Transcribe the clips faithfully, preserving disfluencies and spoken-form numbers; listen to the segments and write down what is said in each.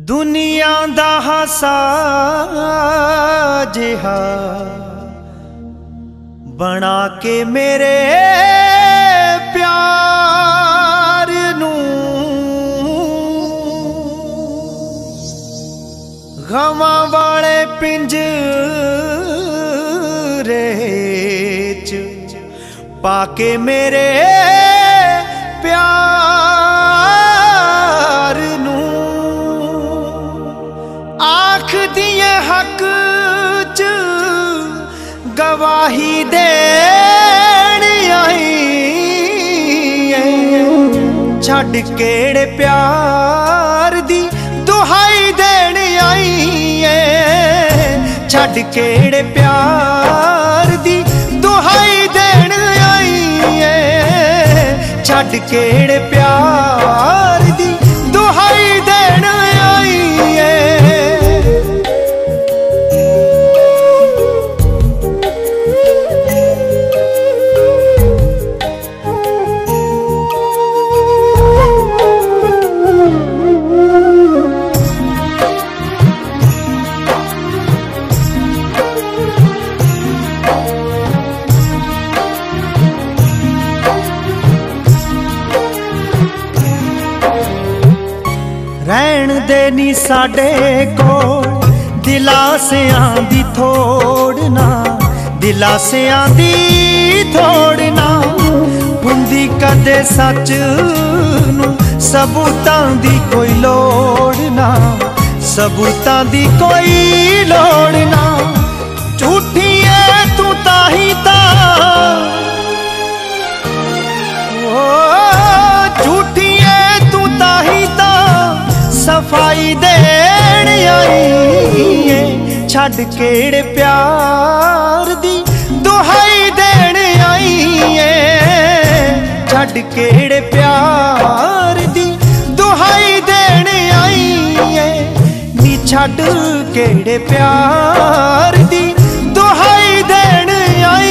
दुनिया दा हासा जिहा बना के मेरे प्यार नू गवां वाले पिंजरे च पाके मेरे प्यार नू आख दिए हक च गवाही देण आई छड़ केड़े प्यार दी दुहाई देण आई छड़ केड़े प्यार दी दुहाई देण आई छड़ केड़े प्यार दी दुहाई देण आई रहन देनी साडे कोल दिलासियां दी थोड़ना दिलासियां दी थोड़ना हुंदी कदे सच नू सबूतां दी कोई लोड़ ना सबूतां दी कोई लोड़ ना झूठी है तू ताही ता झूठी है तू ताही ता सफाई देण आई छड़ केड़े प्यार दी दुहाई देण आई छड़ केड़े प्यार दी दुहाई देण आई नी छड़ केड़े प्यार दी दुहाई देण आई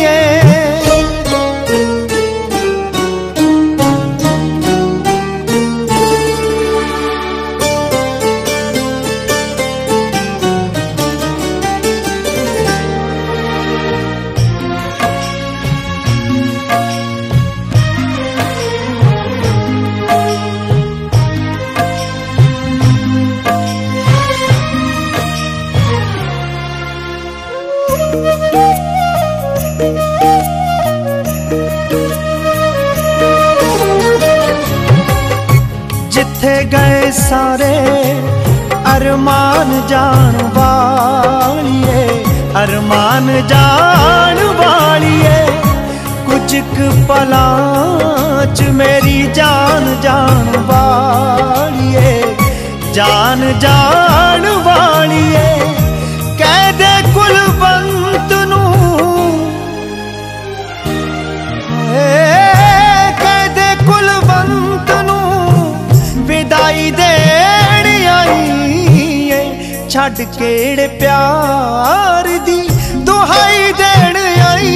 जिथे गए सारे अरमान जान वालिए अरमान जान वालिए कुछ क पलां च मेरी जान जान वालिए जान जान वालिए कह दे कुलवंत नू कह दे कुलवंत नू विदाई देण आई छड़ केड़े प्यार दी दुहाई देण आई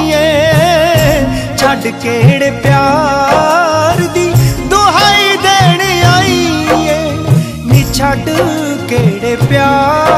छड़ केड़े प्यार दी दुहाई देण आई नी छड़ केड़े प्यार